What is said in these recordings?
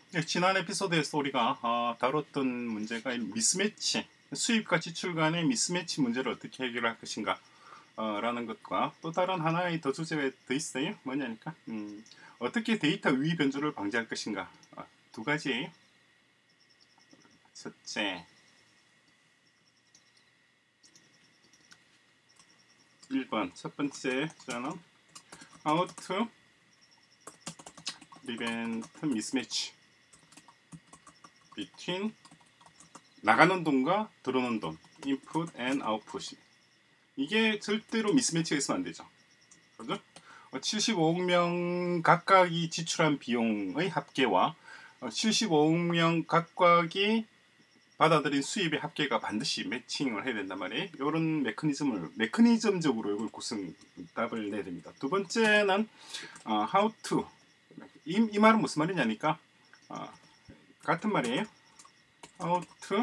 네, 지난 에피소드에서 우리가 다뤘던 문제가 미스매치, 수입과 지출 간의 미스매치 문제를 어떻게 해결할 것인가 라는 것과 또 다른 하나의 더 주제가 더 있어요. 뭐냐니까 어떻게 데이터 유의 변조를 방지할 것인가. 두 가지예요. 첫째, 1번 첫 번째 저는 How to prevent mismatch between 나가는 돈과 들어오는 돈, input and output. 이게 절대로 미스매치가 있으면 안 되죠. 그죠? 75억 명 각각이 지출한 비용의 합계와 75억 명 각각이 받아들인 수입의 합계가 반드시 매칭을 해야 된단 말이에요. 이런 메커니즘적으로 이걸 답을 내야 됩니다. 두 번째는 how to. 이 말은 무슨 말이냐니까 같은 말이에요. how to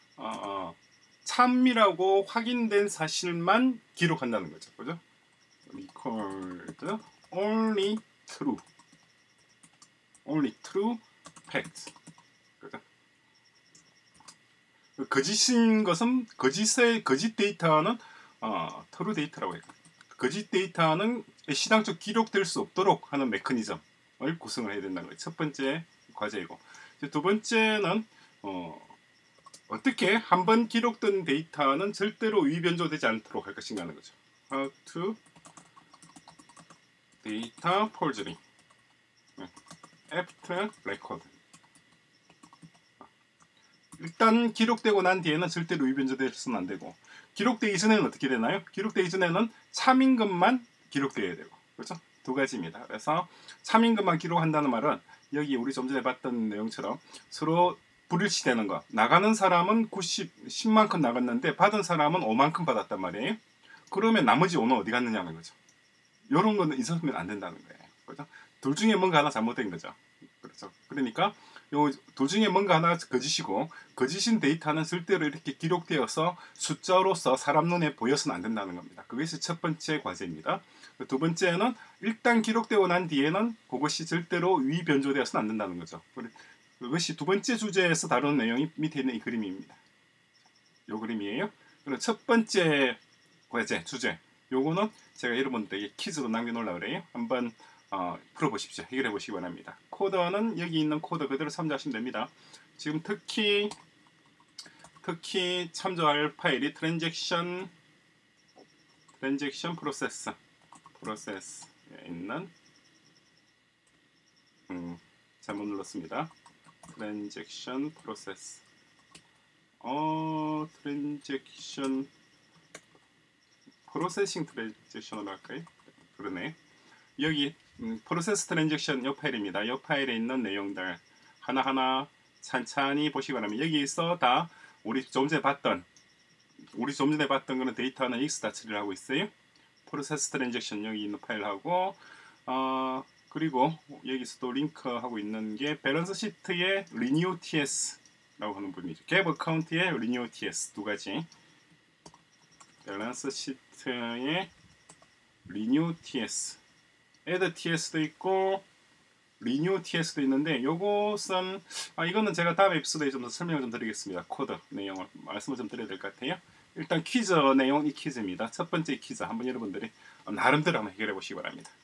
참이라고 확인된 사실만 기록한다는 거죠. 그죠? record only true facts. 그죠? 거짓인 것은 거짓 데이터는 true 데이터라고 해요. 거짓 데이터는 시당초 기록될 수 없도록 하는 메커니즘을 구성을 해야 된다는 거예요. 첫 번째 과제이고, 두 번째는 어떻게 한번 기록된 데이터는 절대로 유의 변조되지 않도록 할 것인가 하는 거죠. How to data forgery after record. 일단 기록되고 난 뒤에는 절대로 유의 변조되서는 안 되고, 기록되기 전에는 어떻게 되나요? 기록되기 전에는 참임금만 기록되어야 되고, 그렇죠? 두 가지입니다. 그래서 참임금만 기록한다는 말은 여기 우리 좀 전에 봤던 내용처럼 서로 불일치되는 거. 나가는 사람은 10만큼 나갔는데 받은 사람은 5만큼 받았단 말이에요. 그러면 나머지 5는 어디 갔느냐는 거죠. 이런 거는 있었으면 안 된다는 거예요. 그렇죠? 둘 중에 뭔가 하나 잘못된 거죠. 그렇죠? 그러니까 둘 중에 뭔가 하나 거짓이고, 거짓인 데이터는 절대로 이렇게 기록되어서 숫자로서 사람 눈에 보여서는 안 된다는 겁니다. 그것이 첫 번째 과제입니다. 두 번째는 일단 기록되고 난 뒤에는 그것이 절대로 유의 변조되어서는 안 된다는 거죠. 그것이 두 번째 주제에서 다루는 내용이 밑에 있는 이 그림입니다. 이 그림이에요. 그리고 첫 번째 과제, 주제, 요거는 제가 여러분들에게 퀴즈로 남겨놓으려고 그래요. 한번 풀어보십시오. 해결해 보시기 바랍니다. 코드는 여기 있는 코드 그대로 참조하시면 됩니다. 지금 특히 참조할 파일이 트랜잭션 프로세스에 있는 잘못 눌렀습니다. 트랜잭션 프로세스. 트랜잭션 프로세싱 트랜잭션으로 할까요? 그러네. 여기 프로세스 트랜잭션 이 파일입니다. 이 파일에 있는 내용들 하나하나 찬찬히 보시기 바랍니다. 여기서 다 우리 좀 전에 봤던 그런 데이터는 익스다 처리를 하고 있어요. 프로세스 트랜잭션 여기 있는 파일하고 그리고 여기서 또 링크하고 있는 게 밸런스 시트의 renew ts라고 하는 부분이죠. 갭 어카운트의 renew ts 두 가지. 밸런스 시트의 renew ts, add ts도 있고 renew ts도 있는데, 요것은 이거는 제가 다음 에피소드에 좀 더 설명을 좀 드리겠습니다. 코드 내용을 말씀을 좀 드려야 될 것 같아요. 일단 퀴즈 내용, 이 퀴즈입니다. 첫 번째 퀴즈 한번 여러분들이 나름대로 한번 해결해 보시기 바랍니다.